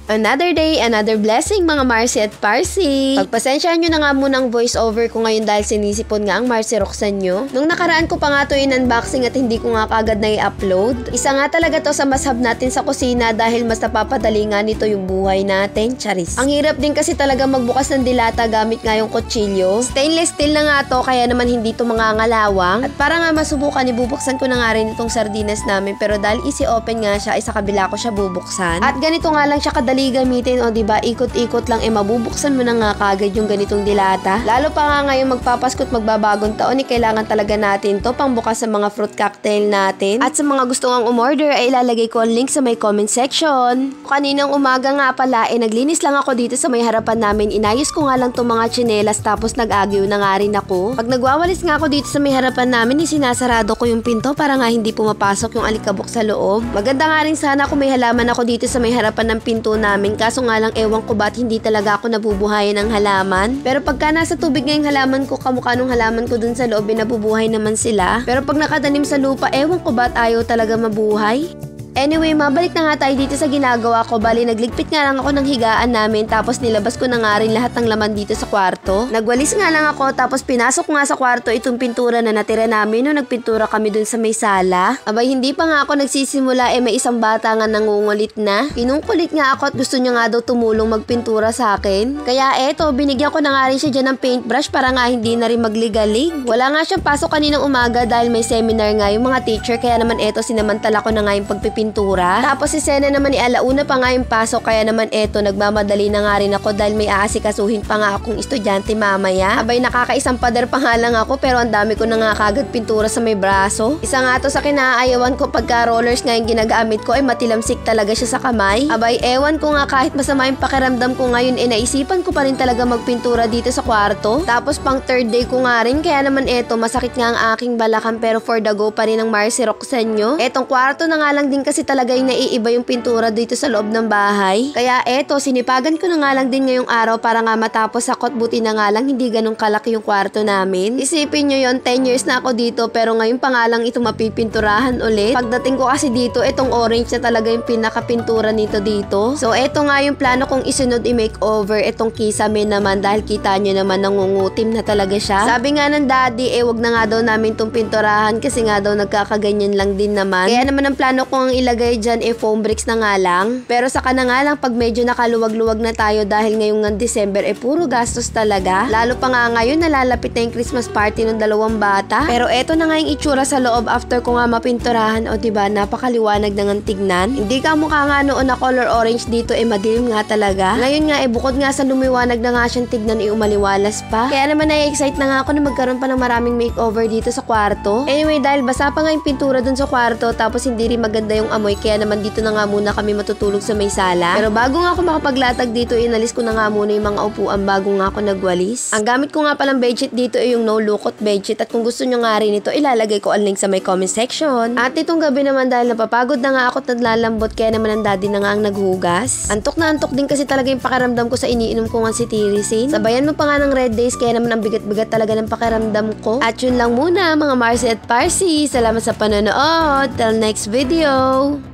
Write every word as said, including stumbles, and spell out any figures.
Another day, another blessing mga Marcy at Parsi. Pagpasensyahan nyo na nga muna ang voice over ko ngayon dahil sinisipon nga ang Marcy Roxanne nyo. Nung nakaraan ko pa nga to in-unboxing at hindi ko nga kagad na i-upload. Isa nga talaga to sa must-have natin sa kusina dahil mas napapadali nga nito yung buhay natin. Charis. Ang hirap din kasi talaga magbukas ng dilata gamit nga yung kutsilyo. Stainless steel na nga to kaya naman hindi to mangangalawang. At para nga masubukan, ibubuksan ko na nga rin itong sardinas namin pero dahil easy open nga siya ay sa kabila ko siya bubuksan. At ganito nga lang siya kadali gamitin o diba ikot-ikot lang eh mabubuksan mo na nga kagad yung ganitong dilata. Lalo pa nga ngayon magpapasko't magbabagong taon eh kailangan talaga natin to pangbukas sa mga fruit cocktail natin. At sa mga gusto ngang umorder ay ilalagay ko ang link sa may comment section. Kaninang umaga nga pala eh naglinis lang ako dito sa may harapan namin. Inayos ko nga lang tong mga tsinelas tapos nag-agyo na nga rin ako. Pag nagwawalis nga ako dito sa may harapan namin eh sinasarado ko yung pinto para nga hindi pumapasok yung alikabok sa loob. Maganda nga rin sana kung may halaman ako dito sa may harapan ng pinto na namin kaso nga lang ewan ko ba't hindi talaga ako nabubuhayan ng halaman. Pero pagka nasa tubig nga yung halaman ko, kamukha nung halaman ko dun sa loob, nabubuhay naman sila. Pero pag nakatanim sa lupa, ewan ko ba't ayaw talaga mabuhay. Anyway, mabalik na nga tayo dito sa ginagawa ko. Bali, nagligpit nga lang ako ng higaan namin tapos nilabas ko na nga rin lahat ng laman dito sa kwarto. Nagwalis nga lang ako tapos pinasok nga sa kwarto itong pintura na natira namin nung nagpintura kami dun sa may sala. Abay, hindi pa nga ako nagsisimula eh may isang bata nga nangungulit na. Pinungkulit nga ako at gusto niya nga daw tumulong magpintura sa akin. Kaya eto, binigyan ko na nga rin siya dyan ng paintbrush para nga hindi na rin magligalig. Wala nga siyang pasok kaninang umaga dahil may seminar nga yung mga teacher kaya naman eto sinamantala ko na nga yung pagpipintura. Tapos si Sena naman ni alauna pa nga yung pasok kaya naman eto nagmamadali na nga rin ako dahil may aasikasuhin pa nga akong estudyante mamaya. Abay nakakaisang pader pa nga lang ako pero ang dami ko na nga kagad pintura sa may braso. Isa nga to sa kinaayawan ko pagka rollers nga yung ginagamit ko ay matilamsik talaga siya sa kamay. Abay ewan ko nga kahit masama yung pakiramdam ko ngayon eh naisipan ko pa rin talaga magpintura dito sa kwarto. Tapos pang third day ko nga rin kaya naman eto masakit nga ang aking balakang pero for the go pa rin ng Marcy Roxanne nyo. Etong kwarto na nga lang din kasi kasi talaga yung naiiba yung pintura dito sa loob ng bahay. Kaya eto, sinipagan ko na nga lang din ngayong araw para nga matapos ako at buti na nga lang hindi ganun kalaki yung kwarto namin. Isipin nyo yon, ten years na ako dito pero ngayon pa nga lang ito mapipinturahan ulit. Pagdating ko kasi dito, itong orange na talaga yung pinakapintura nito dito. So eto nga yung plano kong isunod i-makeover itong kisame naman dahil kita nyo naman nangungutim na talaga siya. Sabi nga ng daddy, eh wag na nga daw namin itong pinturahan kasi nga daw nagkakaganyan lang din naman. Kaya naman ang plano kong ilagay dyan e eh, foam bricks na nga lang. Pero saka na nga lang pag medyo nakaluwag-luwag na tayo dahil ngayong ng December e eh, puro gastos talaga. Lalo pa nga ngayon nalalapit na yung Christmas party ng dalawang bata. Pero eto na nga yung itsura sa loob after ko nga mapinturahan o diba napakaliwanag na ng tignan. Hindi ka mukha nga noon na color orange dito e eh, madilim nga talaga. Ngayon nga e eh, bukod nga sa lumiwanag na nga siyang tignan e eh, umaliwalas pa. Kaya naman na-excite na nga ako na magkaroon pa ng maraming makeover dito sa kwarto. Anyway dahil basa pa nga yung pintura dun sa kwarto tapos hindi rin maganda yung amoy kaya naman dito na nga muna kami matutulog sa may sala. Pero bago nga ako makapaglatag dito, inalis ko na nga muna yung mga upuan bago nga ako nagwalis. Ang gamit ko nga palang bedsheet dito ay yung no lukot bedsheet at kung gusto nyo nga rin ito, ilalagay ko ang link sa may comment section. At itong gabi naman dahil napapagod na nga ako at naglalambot kaya naman ang daddy na nga ang naghugas. Antok na antok din kasi talaga yung pakiramdam ko sa iniinom ko nga si Tirisin. Sabayan mo pa nga ng red days kaya naman ang bigat-bigat talaga ng pakiramdam ko. At yun lang muna mga Marcy at Parsi. Salamat sa panonood. Till next video!